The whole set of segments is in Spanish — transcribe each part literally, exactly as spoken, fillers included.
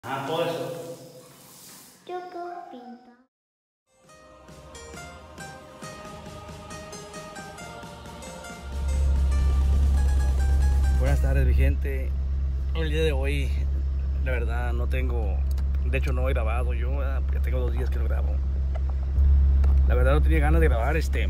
Ah, todo eso. Choco pinta. Buenas tardes, mi gente. El día de hoy, la verdad, no tengo, de hecho no he grabado yo, ¿verdad? Porque tengo dos días que no grabo. La verdad no tenía ganas de grabar este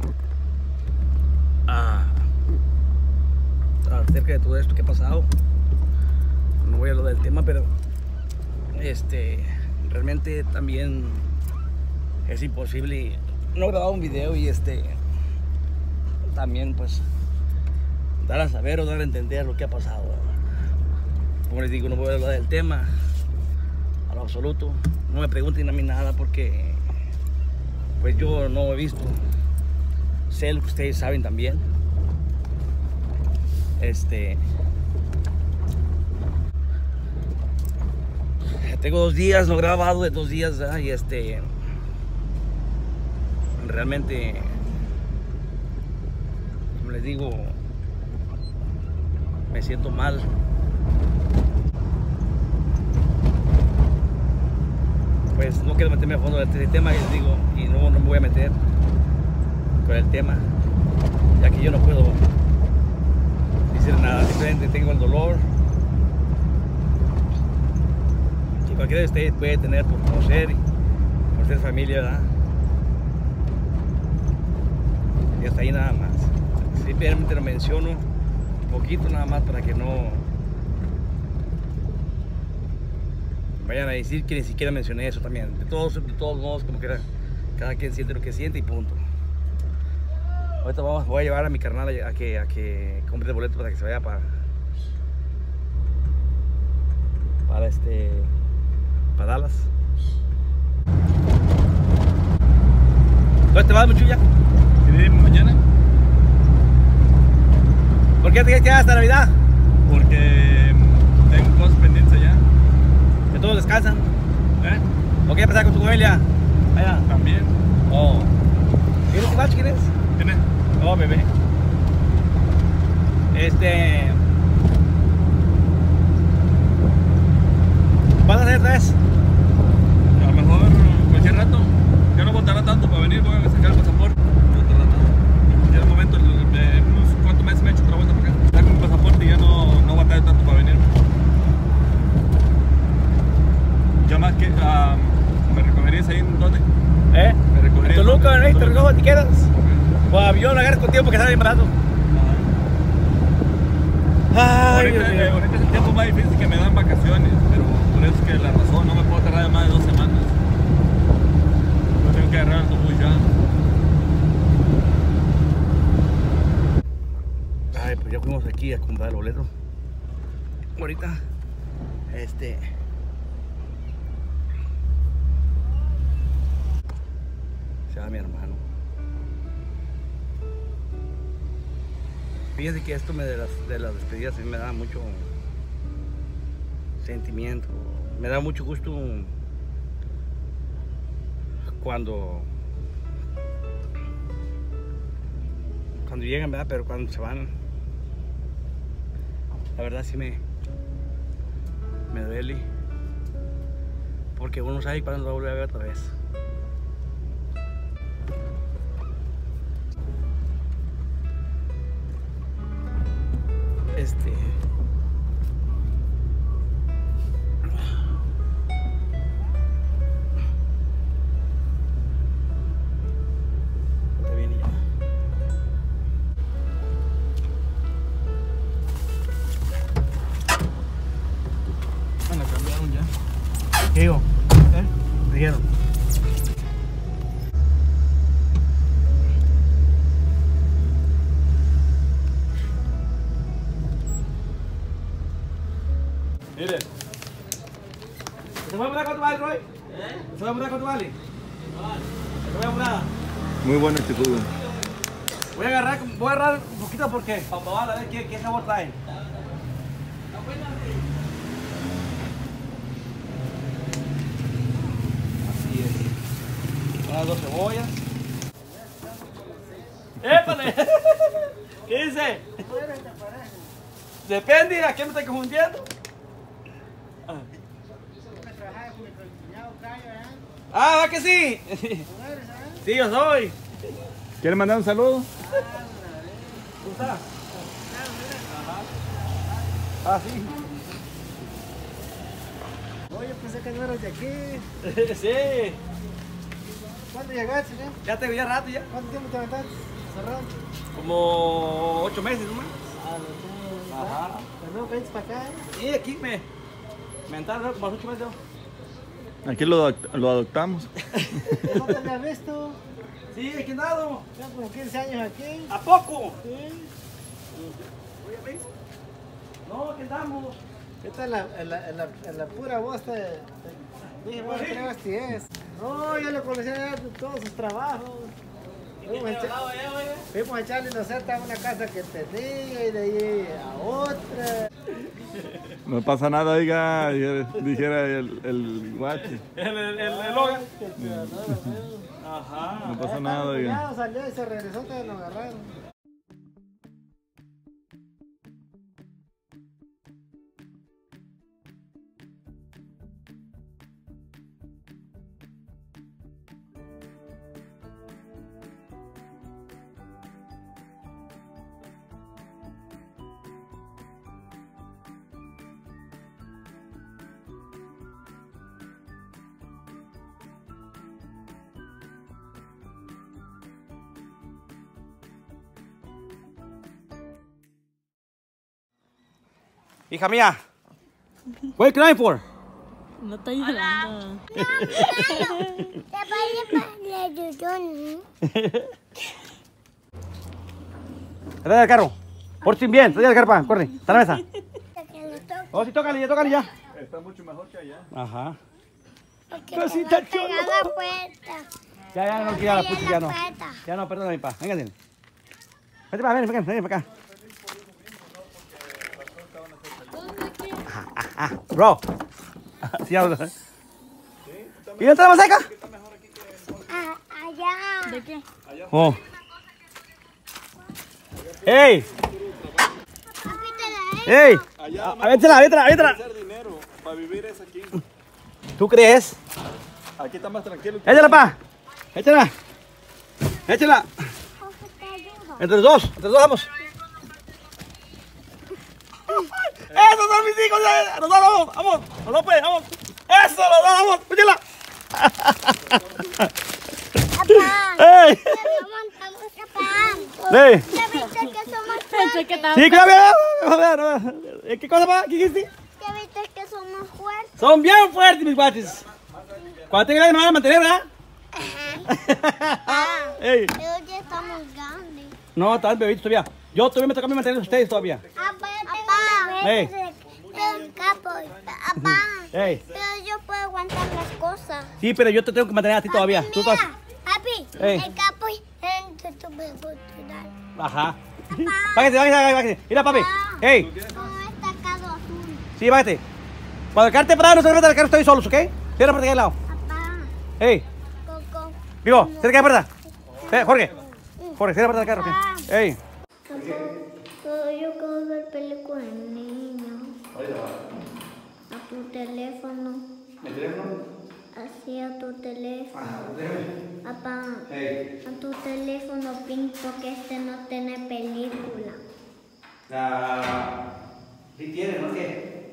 ah, acerca de todo esto que ha pasado. No voy a hablar del tema, pero este realmente también es imposible no grabar un video y este también pues dar a saber o dar a entender lo que ha pasado. Como les digo, no voy a hablar del tema a lo absoluto. No me pregunten a mí nada porque pues yo no he visto. Sé lo que ustedes saben también. Este tengo dos días, no he grabado de dos días, ¿verdad? Y este realmente, como les digo, me siento mal. Pues no quiero meterme a fondo en este tema, y les digo, y no, no me voy a meter con el tema, ya que yo no puedo decir nada, simplemente tengo el dolor. Si cualquiera de ustedes puede tener por conocer, por ser familia, ¿verdad? Y hasta ahí nada más. Simplemente lo menciono un poquito nada más para que no vayan a decir que ni siquiera mencioné eso también. De todos, de todos modos, como que era, cada quien siente lo que siente y punto. Ahorita vamos, voy a llevar a mi carnal a, a que, a que compre el boleto para que se vaya para para este para Dallas. ¿Dónde te vas, Muchuya? Mañana. ¿Por qué te quedas hasta Navidad? Porque tengo cosas pendientes allá. Que todos descansan. ¿Eh? ¿O qué pasa con tu familia? Allá. También. Oh. ¿Quién es quién es? ¿Quién es? Oh, bebé. Este. ¿Vas a hacer tres? A lo mejor cualquier rato. Ya no votará tanto para venir, voy a sacar el pasaporte. No tarda nada. Ya de momento, en unos cuantos meses me he hecho otra vuelta para acá. Saco mi pasaporte y ya no, no batallo tanto para venir. Ya más que. Uh, ¿Me recogerías ahí en dónde? ¿Eh? ¿Me recogerías? En Toluca, ¿no? Te recojo si quieras. Okay. O avión, agarras contigo porque sale bien barato. Ay, Ahorita, Dios mío. eh, ahorita es el tiempo más difícil que me dan vacaciones, pero por eso es que la razón, no me puedo tardar más de dos semanas. Yo tengo que agarrar el autobús ya. Ay, pues ya fuimos aquí a comprar el boleto. Ahorita, este. Se va mi hermano. Fíjense que esto me de las, de las despedidas a mí me da mucho sentimiento, me da mucho gusto cuando cuando llegan, ¿verdad? Pero cuando se van, la verdad sí me me duele, porque uno sabe cuándo lo va a volver a ver otra vez. Este está bien ya. Bueno, cambiaron ya. ¿Qué digo? ¿Eh? ¿Me dijeron? Mire. ¿Se puede mudar con tu vale, Roy? ¿Eh? ¿Se puede mudar con tu vale? ¿Se puede mudar? Muy buena actitud. Voy a agarrar, voy a agarrar un poquito porque para probar a ver qué, qué sabor trae. Así es. Unas dos cebollas. ¡Épale! ¿Qué dice? Depende, ¿a qué me estoy confundiendo? Ah. Ah, ¿va que sí? Sí, yo soy. ¿Quiere mandar un saludo? ¿Cómo estás? Ah, sí. Oye, pensé que no eras de aquí. Sí. ¿Cuándo llegaste, ya? Ya te vi ya rato ya. ¿Cuánto tiempo te aventaste? Cerrado. Como ocho meses nomás. Ah, lo tengo. Ajá. ¿De nuevo caíste para acá? Y aquí me... Me entraron como ocho meses. Aquí lo, adopt- lo adoptamos. ¿No te había visto? Sí, aquí andado. Ya como quince años aquí. ¿A poco? Sí. No, aquí andamos. Esta es la, en la, en la, en la pura voz te, te dije, bueno, creo que así es. No, yo lo conocía de todos sus trabajos. Fuimos a, echa- fuimos a echarle inocente a una casa que tenía y de ahí a otra. No pasa nada, oiga, dijera el, el guache. El, el, el, el Logan. No Ajá. No pasa nada, oiga. salió y se regresó, te lo agarraron. Hija mía. What are you crying for? No estoy llorando. Te vaya para el yuyón. Trae del carro. Por fin bien, trae del carro, pa. Corre, está en la mesa. Oh, sí, tócale ya, tócale ya. Está mucho mejor que allá. Ajá. Porque Casi te va está a pegar chulo. la puerta. Ya, ya, no quiero la Ahí puta, en ya la no. puerta. Ya no, perdóname, pa. Véngase. Vete para, ven, ven, ven para acá. Ah, ah, bro. Sí, hablo. ¿Y no tenemos acá? Ah, allá. ¿De qué? Oh. ¡Ey! Papi, te la he ¡Ey! A vétela, vétela, vétela. Hacer dinero para vivir es aquí. ¿Tú crees? Aquí está más tranquilo. Échala, pa. Échala. Échala. Entre los dos, entre los dos vamos. ¡Esos son mis hijos! ya, ¡Los dos, vamos! ¡Vamos! ¡Los dos, pues! ¡Vamos! ¡Eso, los dos, vamos! ¡Échala! Papá, ¡Ey! te montamos, papá. ¡Ey! ¿Te viste que somos Pensé que fuertes? estaba. Sí, cuidado, cuidado, cuidado. ¿Qué cosa, pa? ¿Qué dijiste? ¿Te viste que somos fuertes? Son bien fuertes, mis guaches. Cuando tengan ganas me van a mantener, ¿verdad? Ah, ¡Ey! pero ya estamos grandes. No, están bebitos todavía. Yo todavía me toca a mí mantener a ustedes todavía. Papá, yo Ey. tengo bebés de capo. Papá, ey. pero yo puedo aguantar las cosas. Sí, pero yo te tengo que mantener a ti todavía. Papi, Tú mira, todavía. papi, Ey. el capo en tu oportunidad. Ajá. Bájate, bájate, bájate. Mira, papi. Ey, Con destacado azul. sí, bájate. Cuando el carro te parado, no se trata del carro, estoy solos, ¿ok? Cierra la puerta aquí al lado. Papá, Ey, Coco. Vivo, cerca de la puerta. Eh, Jorge. Jorge, cierra la puerta del carro, ¿ok? Ey. Papá, yo quiero ver películas de niños. A tu teléfono. ¿El teléfono? Así a tu teléfono. Papá, Ey. a tu teléfono pinto que este no tiene película. La... Sí tiene, ¿no? ¿Qué?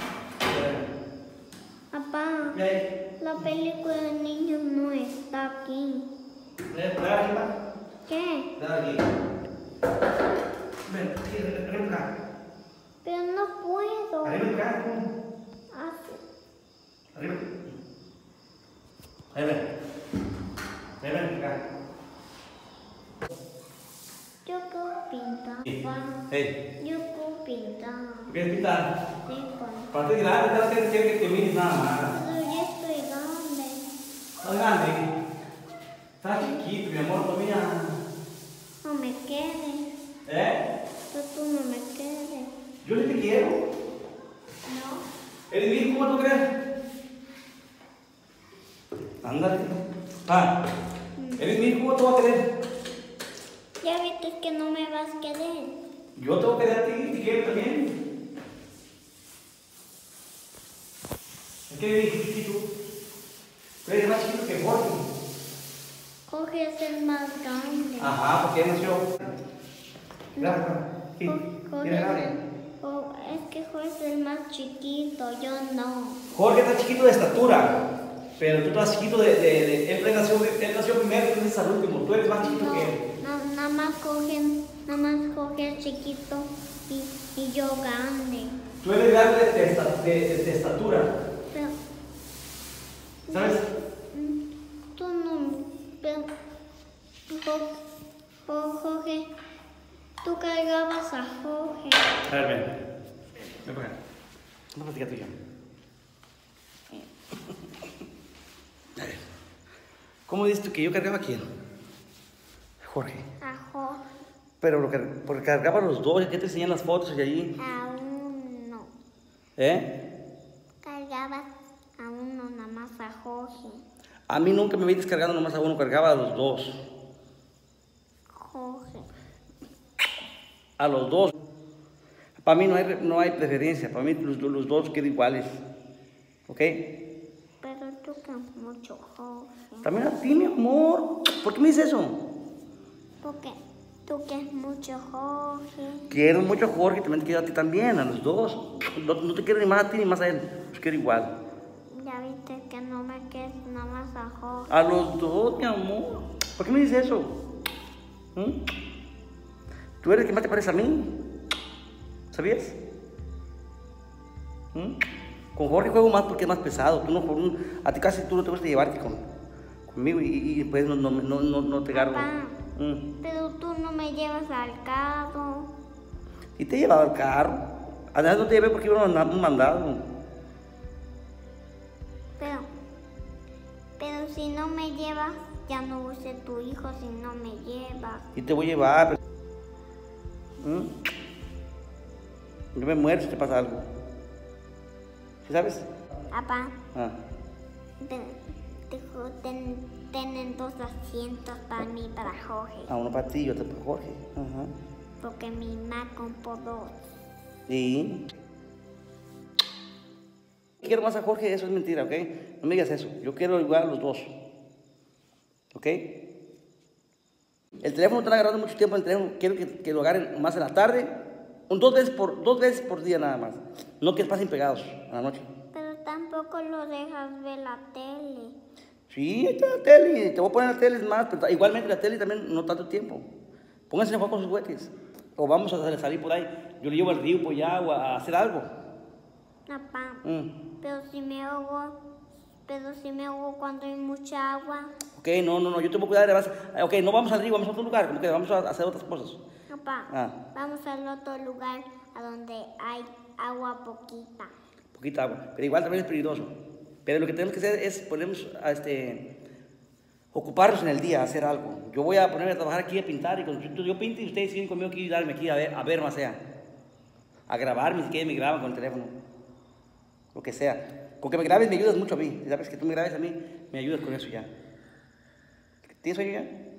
Papá, Ey. la película de niños no está aquí. Ven, ven aquí, pa. ¿Qué? Ven aquí. Ven, aquí, ven acá. Pero no puedo. Arriba acá. Así. Arriba. Ahí ven. Ven, ven acá. Yo quiero pintar, papá. Ey. Yo quiero pintar. ¿Quieres pintar? Sí, papá. Para ti grande, te vas a tener que te mires nada más. Pero ya estoy grande. Estás grande. Estás chiquito, mi amor, todavía. No me quedes. ¿Eh? Pero tú no me quedes. Yo sí te quiero. No. ¿Eres mi hijo, cómo tú crees? Ándale. Ah, ¿eres mi hijo, cómo te voy a querer? Ya viste que no me vas a querer. Yo te voy a querer a ti, te quiero también. ¿En qué vives, chiquito? Tú eres más chiquito que Jorge. Jorge es el más grande. Ajá, porque él nació. Claro, sí. Jorge Mira, es, Gaby. el, oh, es que Jorge es el más chiquito, yo no. Jorge está chiquito de estatura, pero tú estás chiquito de... de, de él, nació, él nació primero, tú eres el último. Tú eres más chiquito No, que él. no, nada más Jorge, nada más Jorge es chiquito y, y yo grande. Tú eres grande de, de, de, de, de estatura. Pero, ¿Sabes? mm, tú no, pero, Jo- Jo- Jorge, tú cargabas a Jorge. A ver, ven. Ven para acá. Una plática tuya. A ver. ¿Cómo dices tú que yo cargaba a quién? Jorge. A Jorge, Pero lo que, porque cargaba a los dos, ¿qué te enseñan las fotos de allí? a uno. ¿Eh? Cargabas a uno, nada más a Jorge. A mí nunca me vi descargando nomás a uno, cargaba a los dos. Jorge. A los dos. Para mí no hay, no hay preferencia, para mí los, los dos quedan iguales. ¿Ok? Pero tú que mucho Jorge. También a ti, mi amor. ¿Por qué me dices eso? Porque tú que es mucho Jorge. Quiero mucho a Jorge, también te quiero a ti también, a los dos. No, no te quiero ni más a ti ni más a él, los quiero igual. Ya viste que no me quieres nada más a Jorge. A los dos, mi amor. ¿Por qué me dices eso? ¿Mm? Tú eres el que más te parece a mí. ¿Sabías? ¿Mm? Con Jorge juego más porque es más pesado. Tú no, con- a ti casi tú no te gusta llevarte con, conmigo y, y después no, no, no, no, no te agarro. Papá. ¿Mm? Pero tú no me llevas al carro. Y te he llevado al carro. Además no te llevé porque iba un mandado. Pero, pero si no me llevas, ya no voy a ser tu hijo si no me llevas. Y te voy a llevar. Pero... ¿Mm? Yo me muero si te pasa algo. ¿Sí sabes? Papá, Ah. te- te- ten, tienen dos asientos para mí y para Jorge. Ah, uno para ti y otro para Jorge. Ajá. Porque mi mamá compró dos. Y quiero más a Jorge, eso es mentira, ¿ok? No me digas eso. Yo quiero igual a los dos. ¿Ok? El teléfono está agarrando mucho tiempo en el teléfono. Quiero que, que lo agarren más en la tarde. Un, dos, veces por, dos veces por día nada más. No que pasen pegados a la noche. Pero tampoco lo dejas ver la tele. Sí, ahí está la tele. Te voy a poner la tele más. Pero igualmente la tele también no tanto tiempo. Pónganse a jugar con sus juguetes. O vamos a salir por ahí. Yo le llevo al río por allá o a hacer algo. Papá, Mm. pero si me ahogo, pero si me ahogo cuando hay mucha agua. Ok, no, no, no, yo te voy a cuidar. Vas, ok, no vamos al río, vamos a otro lugar. Como que vamos a hacer otras cosas. Papá, Ah. vamos al otro lugar a donde hay agua poquita. Poquita agua. Pero igual también es peligroso. Pero lo que tenemos que hacer es ponernos a este. Ocuparnos en el día, a hacer algo. Yo voy a ponerme a trabajar aquí, a pintar. Y cuando yo, yo pinto y ustedes siguen conmigo aquí y darme aquí a ver, a ver más sea. A grabarme, si quieren me graban con el teléfono. Lo que sea. Con que me grabes me ayudas mucho a mí. Sabes que tú me grabes a mí, me ayudas con eso ya. ¿Tienes sueño ya?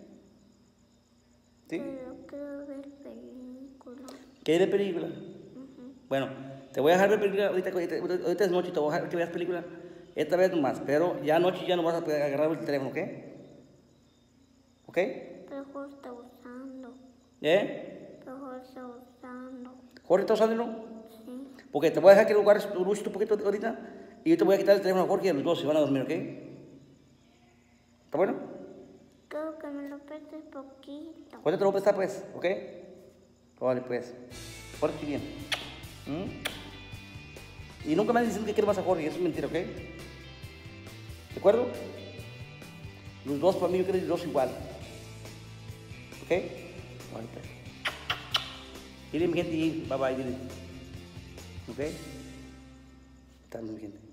¿Sí? Pero quiero ver películas. ¿Qué hay de película? Bueno, te voy a dejar ver película. Ahorita, ahorita, ahorita es noche, te voy a dejar que veas película. Esta vez nomás. Pero ya anoche ya no vas a poder agarrar el teléfono, ¿ok? ¿Ok? Pero Jorge está usando. ¿Eh? Pero Jorge está usando. ¿Jorge está usándolo? Sí. Porque te voy a dejar que el lugar tu luces un poquito ahorita. Y yo te voy a quitar el teléfono a Jorge y a los dos se van a dormir, ¿ok? ¿Está bueno? Creo que me lo prestes poquito. Ahorita te lo voy a prestar, pues, ¿ok? Vale, pues. Pórtate bien. ¿Mm? Y nunca me dicen que quiero más a Jorge, eso es mentira, ¿ok? ¿De acuerdo? Los dos para mí, yo quiero los dos igual. ¿Ok? Vale, pues. Dile mi gente, bye bye, dile. ¿Ok? Está mi gente.